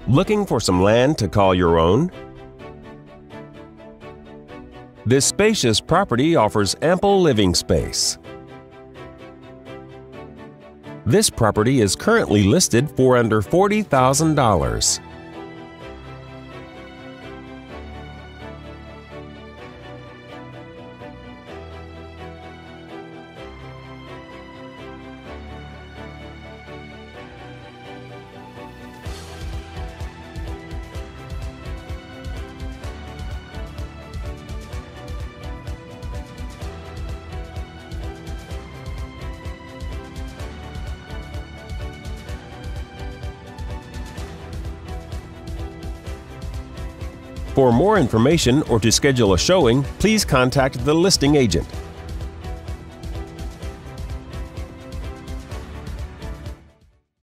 Looking for some land to call your own? This spacious property offers ample living space. This property is currently listed for under $40,000. For more information or to schedule a showing, please contact the listing agent.